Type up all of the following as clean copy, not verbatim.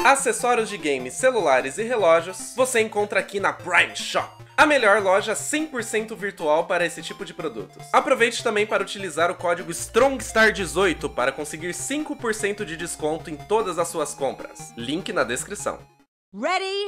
Acessórios de games, celulares e relógios você encontra aqui na Prime Shop, a melhor loja 100% virtual para esse tipo de produtos. Aproveite também para utilizar o código STRONGSTAR18 para conseguir 5% de desconto em todas as suas compras. Link na descrição. Ready?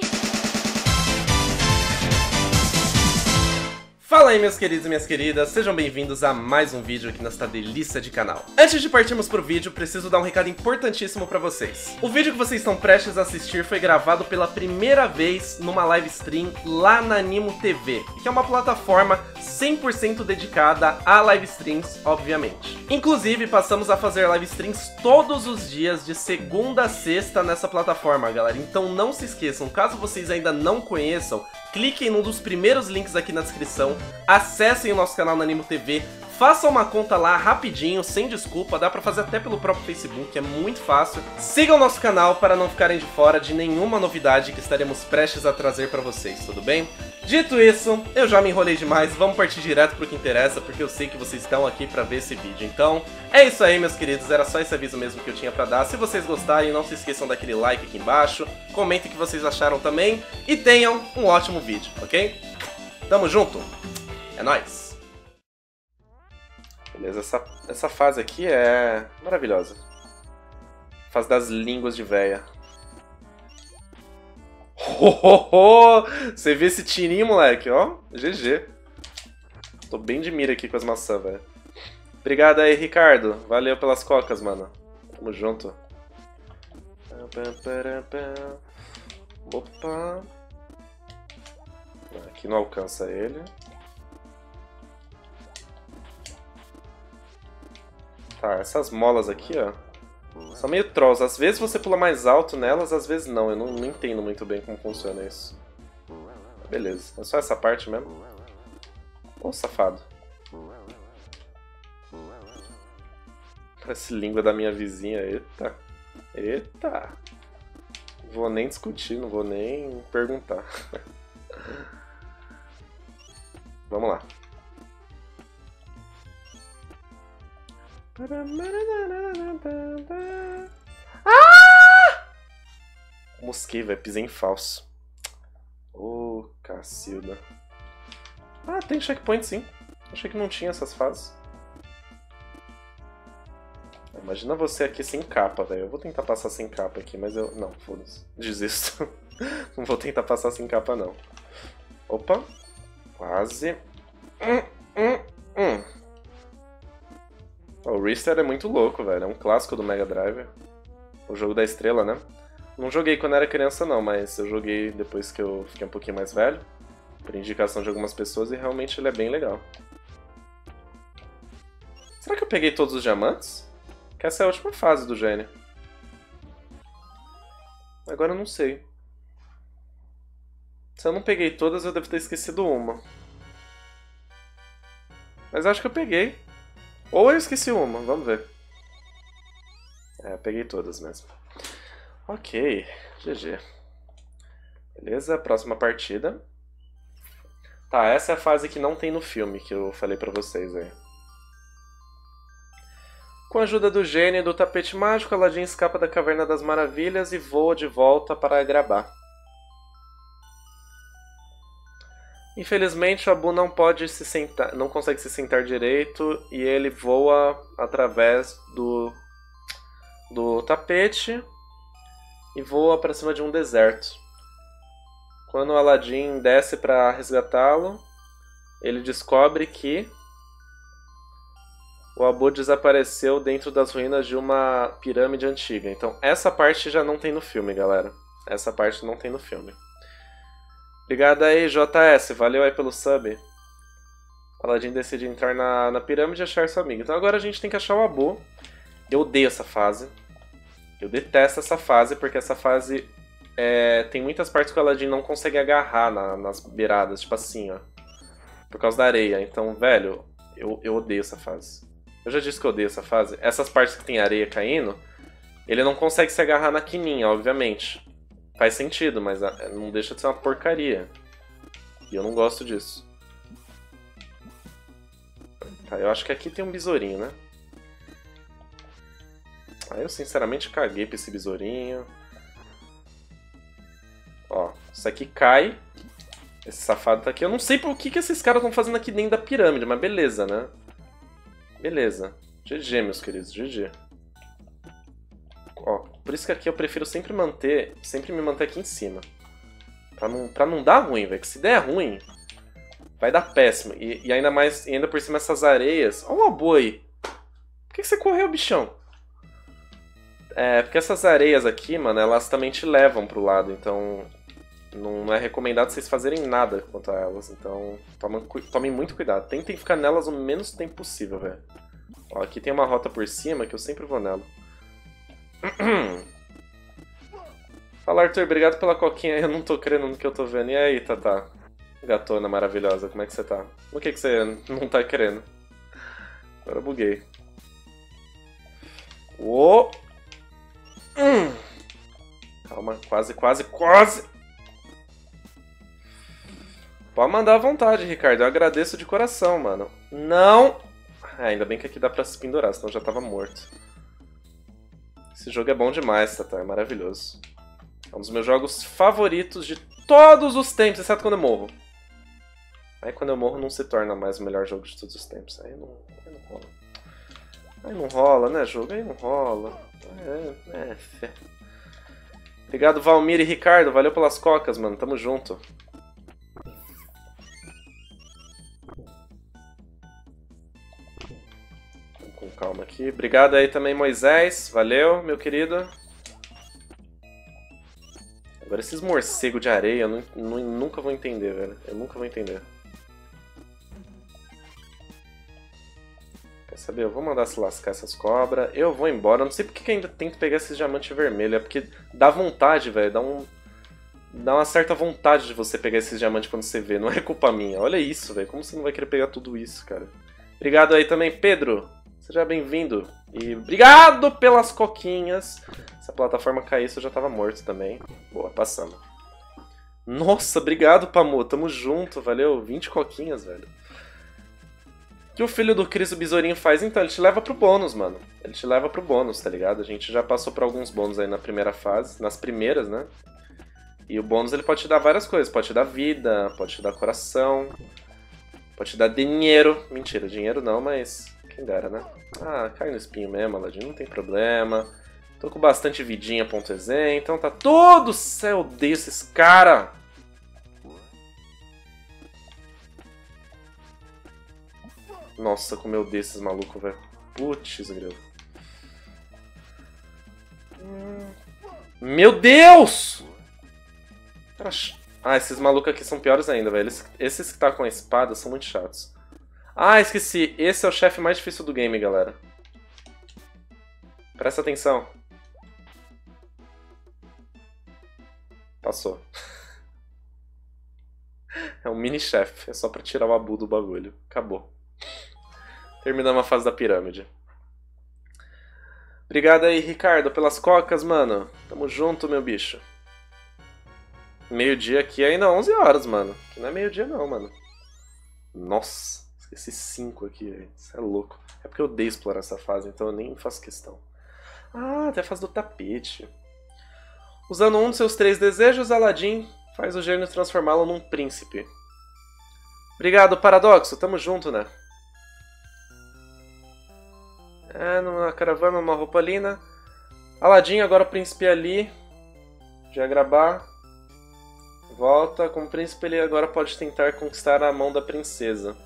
Fala aí, meus queridos e minhas queridas, sejam bem-vindos a mais um vídeo aqui nesta delícia de canal. Antes de partirmos pro vídeo, preciso dar um recado importantíssimo pra vocês. O vídeo que vocês estão prestes a assistir foi gravado pela primeira vez numa live stream lá na Animo TV, que é uma plataforma 100% dedicada a live streams, obviamente. Inclusive, passamos a fazer live streams todos os dias, de segunda a sexta nessa plataforma, galera. Então não se esqueçam, caso vocês ainda não conheçam, cliquem num dos primeiros links aqui na descrição, acessem o nosso canal na Animo TV, façam uma conta lá rapidinho, sem desculpa, dá pra fazer até pelo próprio Facebook, é muito fácil. Sigam o nosso canal para não ficarem de fora de nenhuma novidade que estaremos prestes a trazer pra vocês, tudo bem? Dito isso, eu já me enrolei demais, vamos partir direto pro que interessa, porque eu sei que vocês estão aqui pra ver esse vídeo. Então, é isso aí, meus queridos, era só esse aviso mesmo que eu tinha pra dar. Se vocês gostarem, não se esqueçam daquele like aqui embaixo, comentem o que vocês acharam também, e tenham um ótimo vídeo, ok? Tamo junto, é nóis! Beleza, essa fase aqui é maravilhosa. Fase das línguas de véia. Você viu esse tirinho, moleque? Ó, GG. Tô bem de mira aqui com as maçãs, velho. Obrigado aí, Ricardo. Valeu pelas cocas, mano. Tamo junto. Opa. Aqui não alcança ele. Tá, essas molas aqui, ó, são meio trolls. Às vezes você pula mais alto nelas, às vezes não. Eu não entendo muito bem como funciona isso. Beleza, é só essa parte mesmo. Ô, safado. Parece língua da minha vizinha. Eita. Eita. Não vou nem discutir, não vou nem perguntar. Vamos lá. Ah! Mosquei, velho. Pisei em falso. Ô, cacilda. Ah, tem checkpoint sim. Achei que não tinha essas fases. Imagina você aqui sem capa, velho. Eu vou tentar passar sem capa aqui, mas eu... Não, foda-se. Desisto. Não vou tentar passar sem capa, não. Opa. Quase. O Ristar é muito louco, velho. É um clássico do Mega Drive. O jogo da estrela, né? Não joguei quando era criança, não, mas eu joguei depois que eu fiquei um pouquinho mais velho. Por indicação de algumas pessoas, e realmente ele é bem legal. Será que eu peguei todos os diamantes? Que essa é a última fase do gênio. Agora eu não sei. Se eu não peguei todas, eu devo ter esquecido uma. Mas acho que eu peguei. Ou eu esqueci uma, vamos ver. É, eu peguei todas mesmo. Ok, GG. Beleza, próxima partida. Tá, essa é a fase que não tem no filme, que eu falei pra vocês aí. Com a ajuda do gênio e do tapete mágico, Aladdin escapa da Caverna das Maravilhas e voa de volta para Agrabah. Infelizmente, o Abu não pode se sentar, não consegue se sentar direito e ele voa através do tapete e voa para cima de um deserto. Quando o Aladdin desce para resgatá-lo, ele descobre que o Abu desapareceu dentro das ruínas de uma pirâmide antiga. Então essa parte já não tem no filme, galera. Essa parte não tem no filme. Obrigado aí, JS. Valeu aí pelo sub. Aladdin decide entrar na pirâmide e achar seu amigo. Então agora a gente tem que achar o Abu. Eu odeio essa fase. Eu detesto essa fase, porque essa fase tem muitas partes que o Aladdin não consegue agarrar nas beiradas. Tipo assim, ó. Por causa da areia. Então, velho, eu odeio essa fase. Eu já disse que eu odeio essa fase. Essas partes que tem areia caindo, ele não consegue se agarrar na quininha, obviamente. Faz sentido, mas não deixa de ser uma porcaria. E eu não gosto disso. Tá, eu acho que aqui tem um besourinho, né? Aí eu sinceramente caguei pra esse besourinho. Isso aqui cai. Esse safado tá aqui. Eu não sei por que esses caras estão fazendo aqui dentro da pirâmide, mas beleza, né? Beleza. GG, meus queridos. GG. Ó, por isso que aqui eu prefiro sempre me manter aqui em cima. Pra não dar ruim, velho. Que se der ruim, vai dar péssimo. E ainda por cima essas areias... Ó uma boa aí. Por que você correu, bichão? É, porque essas areias aqui, mano, elas também te levam pro lado. Então, não é recomendado vocês fazerem nada quanto a elas. Então, tomem muito cuidado. Tentem ficar nelas o menos tempo possível, velho. Ó, aqui tem uma rota por cima que eu sempre vou nela. Fala, Arthur, obrigado pela coquinha. Eu não tô crendo no que eu tô vendo. E aí, Tata? Gatona maravilhosa, como é que você tá? O que você não tá querendo? Agora eu buguei. Uou! Calma, quase. Pode mandar à vontade, Ricardo. Eu agradeço de coração, mano. Não! Ainda bem que aqui dá pra se pendurar, senão eu já tava morto. Esse jogo é bom demais, Tata. É maravilhoso. É um dos meus jogos favoritos de todos os tempos, exceto quando eu morro. Aí quando eu morro não se torna mais o melhor jogo de todos os tempos. Aí não rola. Aí não rola, né, jogo? Aí não rola. Fé. Obrigado, Valmir e Ricardo. Valeu pelas cocas, mano. Tamo junto. Vamos com calma aqui. Obrigado aí também, Moisés. Valeu, meu querido. Agora esses morcegos de areia eu nunca vou entender, velho. Eu nunca vou entender. Quer saber? Eu vou mandar se lascar essas cobras. Eu vou embora. Eu não sei porque que ainda tento pegar esses diamantes vermelhos. É porque dá vontade, velho. Dá uma certa vontade de você pegar esses diamantes quando você vê. Não é culpa minha. Olha isso, velho. Como você não vai querer pegar tudo isso, cara? Obrigado aí também, Pedro. Seja bem-vindo. E obrigado pelas coquinhas. Se a plataforma caísse, eu já tava morto também. Boa, passamos. Nossa, obrigado, Pamô. Tamo junto, valeu. 20 coquinhas, velho. O que o filho do Cris, o besourinho, faz? Então, ele te leva pro bônus, mano. Ele te leva pro bônus, tá ligado? A gente já passou por alguns bônus aí na primeira fase. Nas primeiras, né? E o bônus, ele pode te dar várias coisas. Pode te dar vida, pode te dar coração. Pode te dar dinheiro. Mentira, dinheiro não, mas... Quem dera, né? Ah, cai no espinho mesmo, Aladdin. Não tem problema. Tô com bastante vidinha, ponto .ez, então tá todo céu. Eu odeio esses cara. Nossa, como eu odeio esses malucos, velho. Putz, grilo. Meu Deus! Ah, esses malucos aqui são piores ainda, velho. Esses que tá com a espada são muito chatos. Ah, esqueci. Esse é o chefe mais difícil do game, galera. Presta atenção. Passou. É um mini-chefe. É só pra tirar o Abu do bagulho. Acabou. Terminamos a fase da pirâmide. Obrigado aí, Ricardo, pelas cocas, mano. Tamo junto, meu bicho. Meio-dia aqui é ainda 11 horas, mano. Aqui não é meio-dia não, mano. Nossa, esqueci 5 aqui, velho. Isso é louco. É porque eu odeio explorar essa fase, então eu nem faço questão. Ah, até a fase do tapete. Usando um dos seus 3 desejos, Aladdin faz o gênio transformá-lo num príncipe. Obrigado, Paradoxo. Tamo junto, né? É, numa caravana, numa roupa linda. Aladdin, agora o príncipe ali. Jagrabá. Volta. Como príncipe, ele agora pode tentar conquistar a mão da princesa.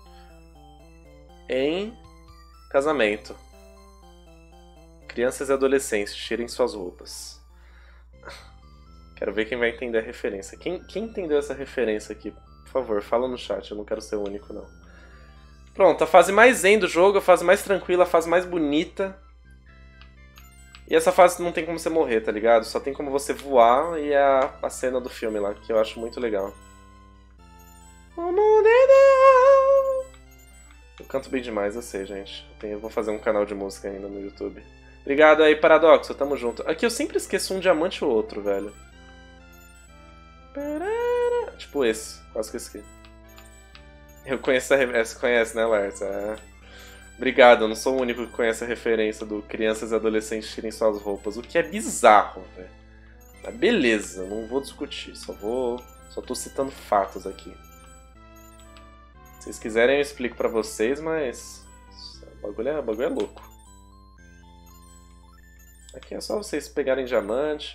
Em casamento. Crianças e adolescentes, tirem suas roupas. Quero ver quem vai entender a referência. Quem entendeu essa referência aqui? Por favor, fala no chat, eu não quero ser o único, não. Pronto, a fase mais zen do jogo, a fase mais tranquila, a fase mais bonita. E essa fase não tem como você morrer, tá ligado? Só tem como você voar e a cena do filme lá, que eu acho muito legal. Eu canto bem demais, eu sei, gente. Eu vou fazer um canal de música ainda no YouTube. Obrigado aí, Paradoxo, tamo junto. Aqui eu sempre esqueço um diamante ou outro, velho. Tipo esse, quase que esqueci. Eu conheço a referência, conhece, né, Lars? É. Obrigado, eu não sou o único que conhece a referência do crianças e adolescentes tirem suas roupas, o que é bizarro, velho. Mas beleza, não vou discutir, só tô citando fatos aqui. Se vocês quiserem eu explico pra vocês, mas o bagulho é louco. Aqui é só vocês pegarem diamante.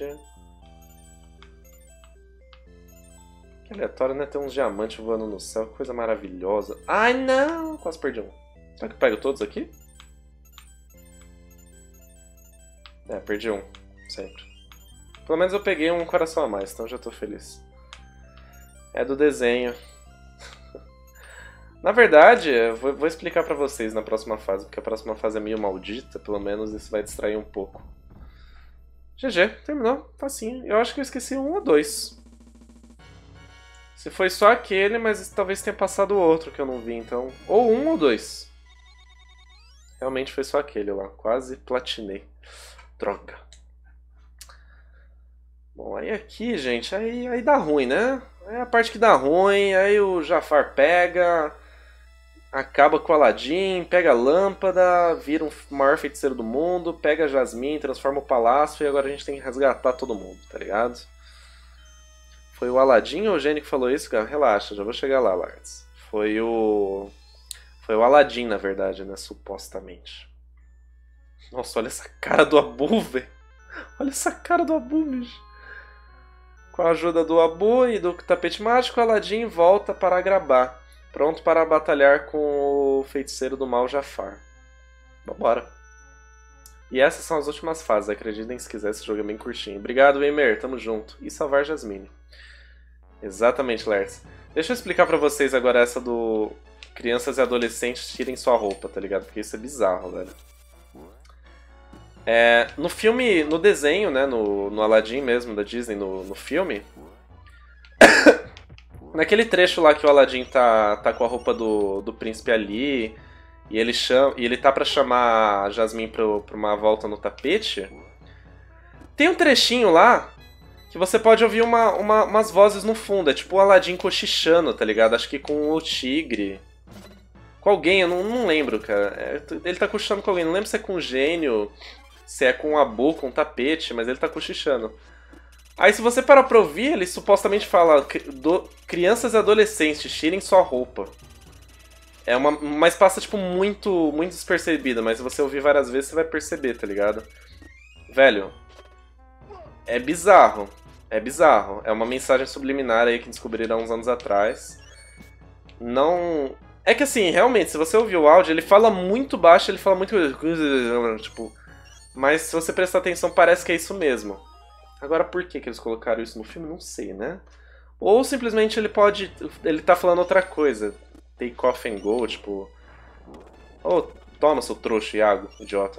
Que aleatório, né? Ter uns diamantes voando no céu, que coisa maravilhosa. Ai não, quase perdi um. Será que eu pego todos aqui? É, perdi um, sempre. Pelo menos eu peguei um coração a mais, então já tô feliz. É do desenho. Na verdade, eu vou explicar pra vocês na próxima fase, porque a próxima fase é meio maldita, pelo menos isso vai distrair um pouco. GG, terminou, facinho. Eu acho que eu esqueci um ou dois. Se foi só aquele, mas talvez tenha passado outro que eu não vi, então... Ou um ou dois. Realmente foi só aquele lá, quase platinei. Droga. Bom, aí aqui, gente, aí dá ruim, né? É a parte que dá ruim, aí o Jafar pega, acaba com o Aladdin, pega a lâmpada, vira o maior feiticeiro do mundo, pega a Jasmine, transforma o palácio e agora a gente tem que resgatar todo mundo, tá ligado? Foi o Aladdin ou o Gênio que falou isso, cara? Relaxa, já vou chegar lá, Lards. Foi o Aladdin, na verdade, né? Supostamente. Nossa, olha essa cara do Abu, velho. Olha essa cara do Abu, bicho. Com a ajuda do Abu e do tapete mágico, Aladdin volta para Agrabah, pronto para batalhar com o feiticeiro do mal Jafar. Vambora. E essas são as últimas fases, acreditem se quiser, esse jogo é bem curtinho. Obrigado, Eimer, tamo junto. E salvar Jasmine. Exatamente, Lertz. Deixa eu explicar pra vocês agora essa do... Crianças e adolescentes tirem sua roupa, tá ligado? Porque isso é bizarro, velho. No filme, no desenho, né, no Aladdin mesmo, da Disney, no filme, naquele trecho lá que o Aladdin tá com a roupa do príncipe Ali, e ele tá pra chamar a Jasmine pra uma volta no tapete, tem um trechinho lá que você pode ouvir umas vozes no fundo, é tipo o Aladdin cochichando, tá ligado? Acho que com o tigre, com alguém, eu não lembro, cara. Ele tá cochichando com alguém, não lembro se é com o gênio... Se é com a boca, com um tapete, mas ele tá cochichando. Aí se você parar pra ouvir, ele supostamente fala crianças e adolescentes, tirem sua roupa. Mas passa tipo muito despercebida, mas se você ouvir várias vezes você vai perceber, tá ligado? Velho, é bizarro. É bizarro. É uma mensagem subliminar aí que descobriram uns anos atrás. Não... É que assim, realmente, se você ouvir o áudio, ele fala muito baixo, ele fala muito... Tipo... Mas se você prestar atenção, parece que é isso mesmo. Agora, por que eles colocaram isso no filme? Não sei, né? Ou simplesmente ele tá falando outra coisa. Take off and go, tipo... Oh, toma, seu trouxa, Iago, idiota.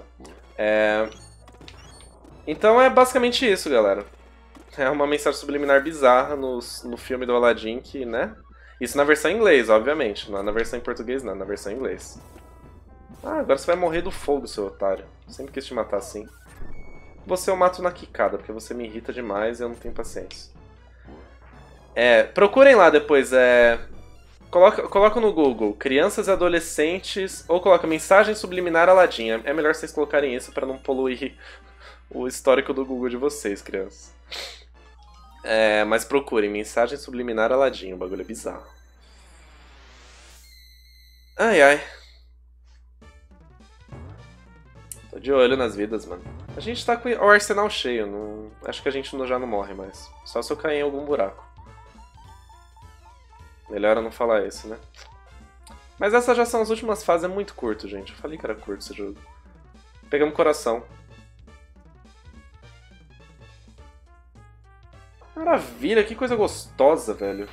Então é basicamente isso, galera. É uma mensagem subliminar bizarra no filme do Aladdin que, né? Isso na versão em inglês, obviamente. Não é na versão em português, não. É na versão em inglês. Ah, agora você vai morrer do fogo, seu otário. Sempre quis te matar assim. Você eu mato na quicada, porque você me irrita demais e eu não tenho paciência. Procurem lá depois, Coloca no Google, crianças e adolescentes, ou coloca mensagem subliminar Aladdin. É melhor vocês colocarem isso pra não poluir o histórico do Google de vocês, crianças. Mas procurem, mensagem subliminar Aladdin, o bagulho é bizarro. Ai, ai. Tô de olho nas vidas, mano. A gente tá com o arsenal cheio, acho que a gente já não morre mais. Só se eu cair em algum buraco. Melhor eu não falar isso, né? Mas essas já são as últimas fases, é muito curto, gente. Eu falei que era curto esse jogo. Pegamos coração. Maravilha, que coisa gostosa, velho.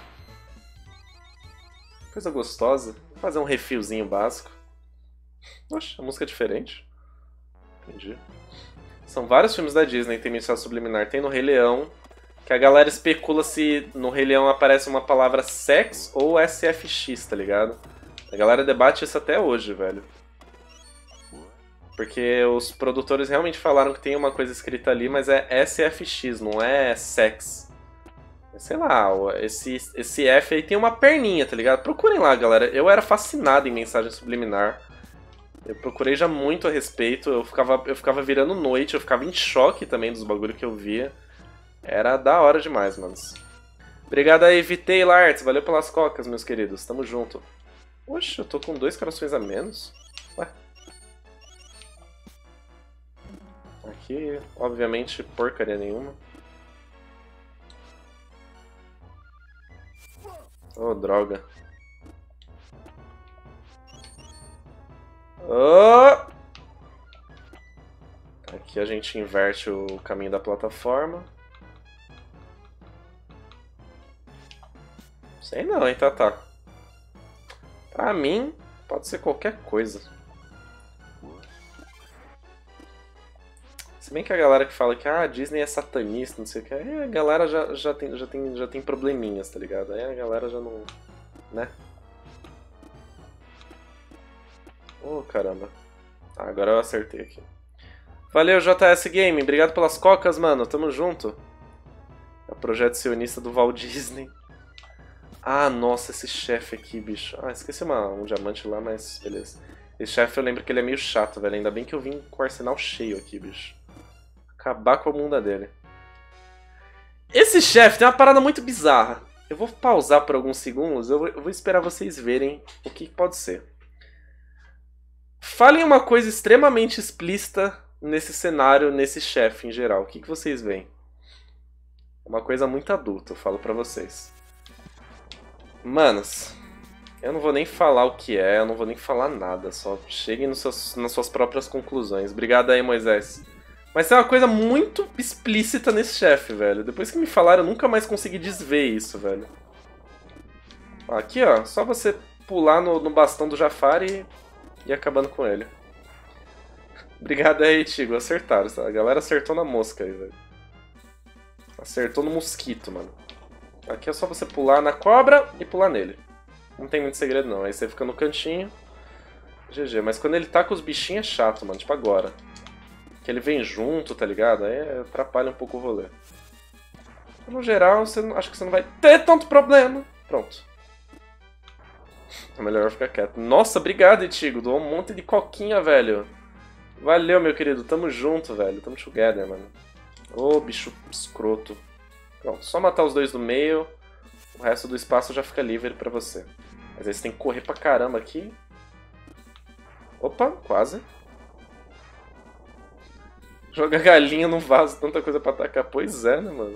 Coisa gostosa. Vou fazer um refilzinho básico. Oxe, a música é diferente. Entendi. São vários filmes da Disney que tem mensagem subliminar. Tem no Rei Leão, que a galera especula se no Rei Leão aparece uma palavra sex ou SFX, tá ligado? A galera debate isso até hoje, velho. Porque os produtores realmente falaram que tem uma coisa escrita ali, mas é SFX, não é sex. Sei lá, esse F aí tem uma perninha, tá ligado? Procurem lá, galera. Eu era fascinado em mensagem subliminar. Eu procurei já muito a respeito, eu ficava virando noite, eu ficava em choque também dos bagulhos que eu via. Era da hora demais, manos. Obrigado aí, Vitei Larts. Valeu pelas cocas, meus queridos. Tamo junto. Oxe, eu tô com 2 corações a menos. Ué. Aqui, obviamente, porcaria nenhuma. Oh, droga. Oh! Aqui a gente inverte o caminho da plataforma. Sei não, hein, Tata. Pra mim, pode ser qualquer coisa. Se bem que a galera que fala que a Disney é satanista, não sei o que, a galera já tem probleminhas, tá ligado? Aí a galera já não... né? Oh, caramba. Ah, agora eu acertei aqui. Valeu, JS Game. Obrigado pelas cocas, mano. Tamo junto. É o projeto sionista do Walt Disney. Ah, nossa, esse chefe aqui, bicho. Ah, esqueci um diamante lá, mas beleza. Esse chefe eu lembro que ele é meio chato, velho. Ainda bem que eu vim com o arsenal cheio aqui, bicho. Acabar com a bunda dele. Esse chefe tem uma parada muito bizarra. Eu vou pausar por alguns segundos. Eu vou esperar vocês verem o que pode ser. Falem uma coisa extremamente explícita nesse cenário, nesse chefe em geral. O que vocês veem? Uma coisa muito adulta, eu falo pra vocês. Manos, eu não vou nem falar o que é, eu não vou nem falar nada. Só cheguem nas suas próprias conclusões. Obrigado aí, Moisés. Mas tem uma coisa muito explícita nesse chefe, velho. Depois que me falaram, eu nunca mais consegui desver isso, velho. Aqui, ó, só você pular no bastão do Jafar e ir acabando com ele. Obrigado aí, Tigo. Acertaram. A galera acertou na mosca aí, velho. Acertou no mosquito, mano. Aqui é só você pular na cobra e pular nele. Não tem muito segredo, não. Aí você fica no cantinho. GG. Mas quando ele tá com os bichinhos é chato, mano. Tipo agora. Que ele vem junto, tá ligado? Aí atrapalha um pouco o rolê. No geral, acho que você não vai ter tanto problema. Pronto. É melhor ficar quieto. Nossa, obrigado, Itigo. Doou um monte de coquinha, velho. Valeu, meu querido. Tamo junto, velho. Tamo together, mano. Ô, bicho escroto. Pronto, só matar os dois do meio. O resto do espaço já fica livre pra você. Mas aí você tem que correr pra caramba aqui. Opa, quase. Joga galinha no vaso, tanta coisa pra atacar. Pois é, né, mano?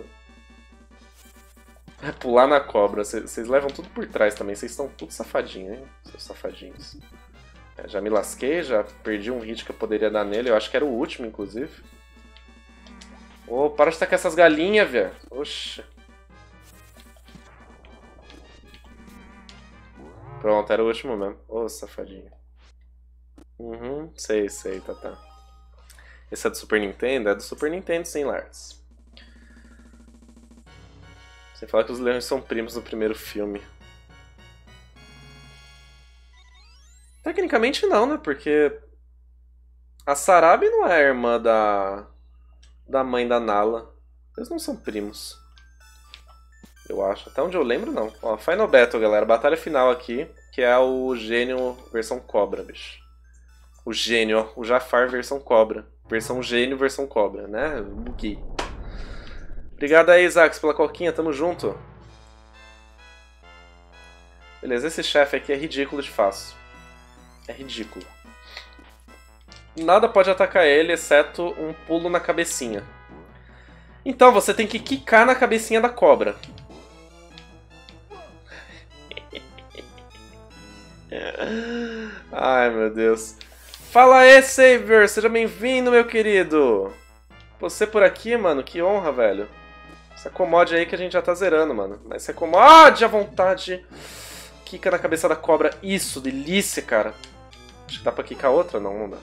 É pular na cobra. Vocês levam tudo por trás também. Vocês estão tudo safadinhos, hein? Seus safadinhos. É, já me lasquei, já perdi um hit que eu poderia dar nele. Eu acho que era o último, inclusive. Ô, para de tacar essas galinhas, velho. Oxe. Pronto, era o último mesmo. Ô, safadinho. Uhum, sei, tá. Esse é do Super Nintendo? É do Super Nintendo, sim, Lars. Você fala que os leões são primos no primeiro filme. Tecnicamente não, né? Porque a Sarabi não é a irmã da mãe da Nala. Eles não são primos. Eu acho. Até onde eu lembro, não. Ó, Final Battle, galera. Batalha final aqui. Que é o Gênio versão Cobra, bicho. O Gênio, ó. O Jafar versão Cobra. Versão Gênio, versão Cobra, né? Buguei. Obrigado aí, Isax, pela coquinha. Tamo junto. Beleza, esse chefe aqui é ridículo de fácil. É ridículo. Nada pode atacar ele, exceto um pulo na cabecinha. Então, você tem que quicar na cabecinha da cobra. Ai, meu Deus. Fala aí, Savior! Seja bem-vindo, meu querido! Você por aqui, mano, que honra, velho. Se acomode aí que a gente já tá zerando, mano. Mas se acomode à vontade. Quica na cabeça da cobra. Isso, delícia, cara. Acho que dá pra quicar outra? Não, não dá.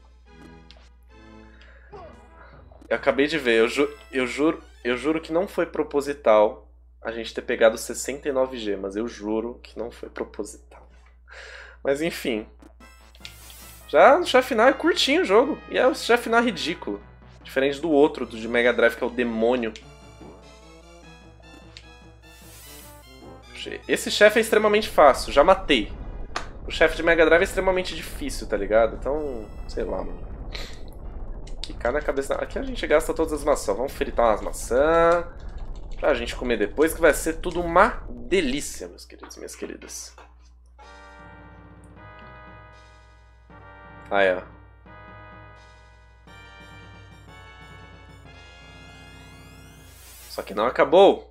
Eu acabei de ver, eu juro que não foi proposital a gente ter pegado 69 gemas. Eu juro que não foi proposital. Mas enfim. Já no chefe final é curtinho o jogo. E é o chefe final ridículo. Diferente do outro, do de Mega Drive, que é o demônio. Esse chefe é extremamente fácil, já matei. O chefe de Mega Drive é extremamente difícil, tá ligado? Então, sei lá, mano. quicar na cabeça. Aqui a gente gasta todas as maçãs. Vamos fritar umas maçãs pra gente comer depois, que vai ser tudo uma delícia, meus queridos e minhas queridas. Aí, ó. Só que não acabou.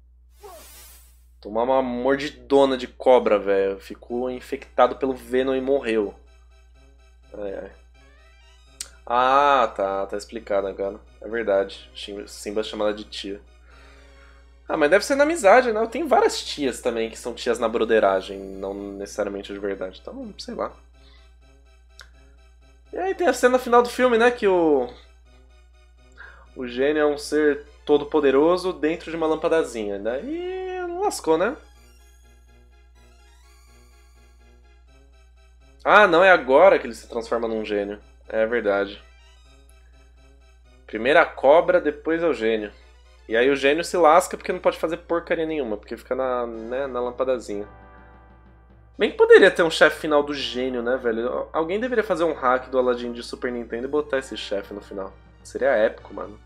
Tomar uma mordidona de cobra, velho. Ficou infectado pelo Venom e morreu. Ai, ai. Ah, tá explicado agora. É verdade. Simba chama ela de tia. Ah, mas deve ser na amizade, né? Eu tenho várias tias também que são tias na broderagem, não necessariamente de verdade. Então, sei lá. E aí tem a cena final do filme, né? Que o gênio é um ser todo poderoso dentro de uma lampadazinha. Daí lascou, né? Ah, não, é agora que ele se transforma num gênio. É verdade. Primeiro a cobra, depois é o gênio. E aí o gênio se lasca porque não pode fazer porcaria nenhuma, porque fica na lampadazinha. Bem que poderia ter um chefe final do gênio, né, velho? Alguém deveria fazer um hack do Aladdin de Super Nintendo e botar esse chefe no final. Seria épico, mano.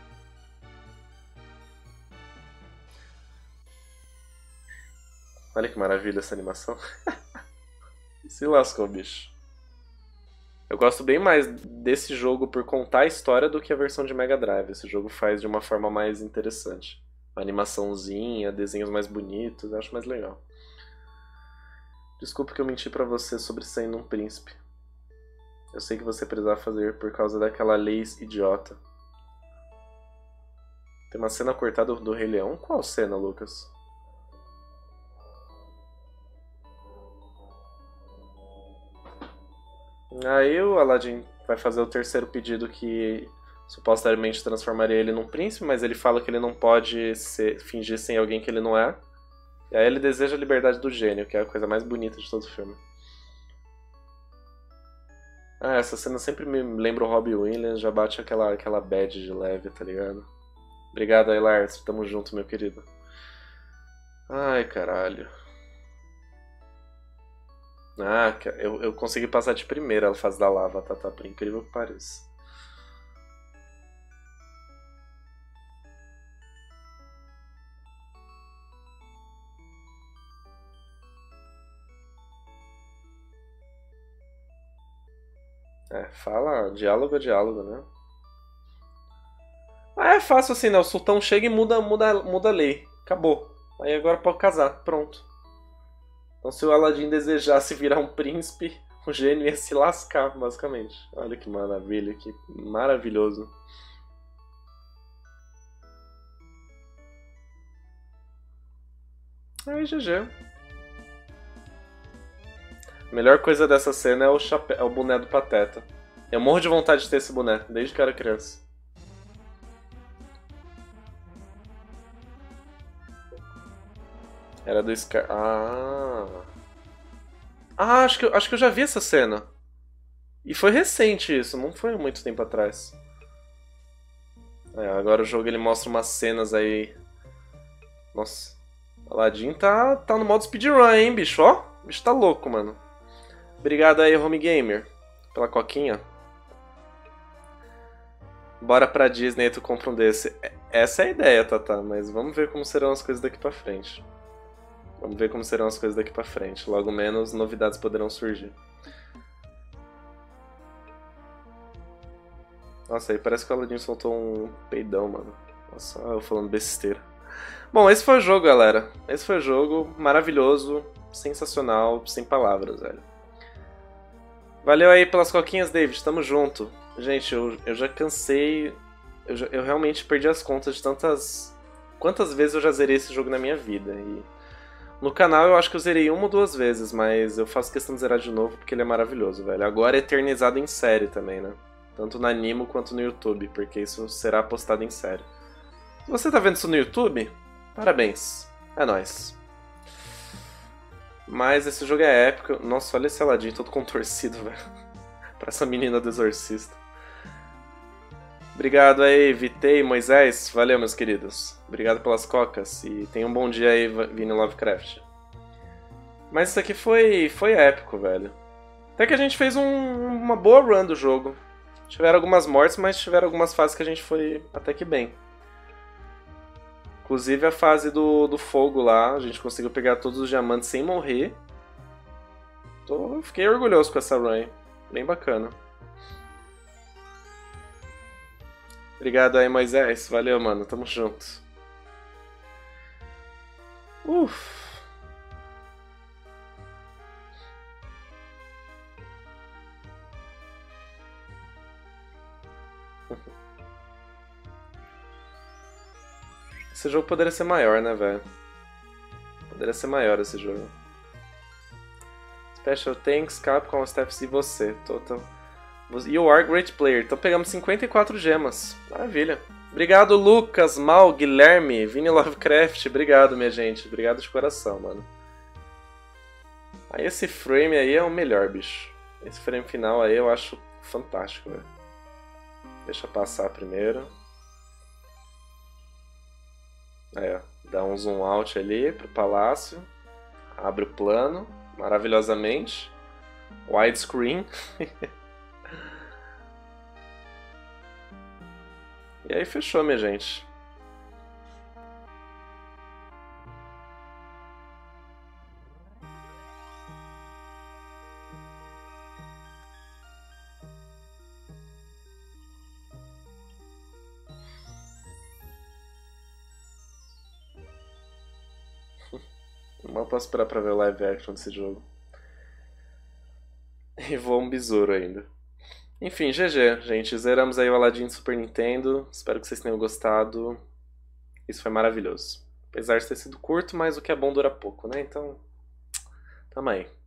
Olha que maravilha essa animação. Se lascou, bicho. Eu gosto bem mais desse jogo por contar a história do que a versão de Mega Drive. Esse jogo faz de uma forma mais interessante. Uma animaçãozinha, desenhos mais bonitos, eu acho mais legal. Desculpa que eu menti pra você sobre sendo um príncipe. Eu sei que você precisava fazer por causa daquela lei idiota. Tem uma cena cortada do Rei Leão? Qual cena, Lucas? Aí o Aladdin vai fazer o terceiro pedido que supostamente transformaria ele num príncipe, mas ele fala que ele não pode fingir sem alguém que ele não é. E aí ele deseja a liberdade do gênio, que é a coisa mais bonita de todo o filme. Ah, essa cena sempre me lembra o Robbie Williams, já bate aquela bad de leve, tá ligado? Obrigado aí, Lars, tamo junto, meu querido. Ai, caralho. Ah, eu consegui passar de primeira a fase da lava, tá? Por incrível que pareça. É, fala, diálogo é diálogo, né? Ah, é fácil assim, né? O sultão chega e muda a lei. Acabou. Aí agora pode casar, pronto. Então se o Aladdin desejasse virar um príncipe, o gênio ia se lascar, basicamente. Olha que maravilha, que maravilhoso. Aí, GG. A melhor coisa dessa cena é é o boné do Pateta. Eu morro de vontade de ter esse boné, desde que eu era criança. Era do Scar... acho que eu já vi essa cena. E foi recente isso, não foi muito tempo atrás. É, agora o jogo ele mostra umas cenas aí... Nossa. Aladdin tá no modo speedrun, hein, bicho? Ó, o bicho tá louco, mano. Obrigado aí, Home Gamer, pela coquinha. Bora pra Disney e tu compra um desse. Essa é a ideia, Tata, mas vamos ver como serão as coisas daqui pra frente. Vamos ver como serão as coisas daqui pra frente. Logo menos novidades poderão surgir. Nossa, aí parece que o Aladdin soltou um peidão, mano. Nossa, eu falando besteira. Bom, esse foi o jogo, galera. Esse foi o jogo. Maravilhoso, sensacional, sem palavras, velho. Valeu aí pelas coquinhas, David. Tamo junto. Gente, eu já cansei. Eu realmente perdi as contas de quantas vezes eu já zerei esse jogo na minha vida. E no canal eu acho que eu zerei uma ou duas vezes, mas eu faço questão de zerar de novo porque ele é maravilhoso, velho. Agora é eternizado em série também, né? Tanto na Animo quanto no YouTube, porque isso será postado em série. Se você tá vendo isso no YouTube, parabéns. É nóis. Mas esse jogo é épico. Nossa, olha esse Aladdin todo contorcido, velho. Pra essa menina do Exorcista. Obrigado aí, Vitei, Moisés. Valeu, meus queridos. Obrigado pelas cocas. E tenha um bom dia aí, Vini Lovecraft. Mas isso aqui foi épico, velho. Até que a gente fez uma boa run do jogo. Tiveram algumas mortes, mas tiveram algumas fases que a gente foi até que bem. Inclusive a fase do fogo lá, a gente conseguiu pegar todos os diamantes sem morrer. Fiquei orgulhoso com essa run, bem bacana. Obrigado aí, Moisés. Valeu, mano. Tamo junto. Uff. Esse jogo poderia ser maior, né, velho? Poderia ser maior esse jogo. Special thanks, Capcom, Steps e você. Total. You are great player. Então pegamos 54 gemas. Maravilha. Obrigado, Lucas, Mal, Guilherme, Vini Lovecraft. Obrigado, minha gente. Obrigado de coração, mano. Aí esse frame aí é o melhor, bicho. Esse frame final aí eu acho fantástico, velho. Deixa eu passar primeiro. Aí, ó. Dá um zoom out ali pro palácio. Abre o plano, maravilhosamente. Widescreen. E aí fechou, minha gente. Mal posso esperar pra ver o live action desse jogo. E voa um besouro ainda. Enfim, GG, gente. Zeramos aí o Aladdin do Super Nintendo. Espero que vocês tenham gostado. Isso foi maravilhoso. Apesar de ter sido curto, mas o que é bom dura pouco, né? Então, tamo aí.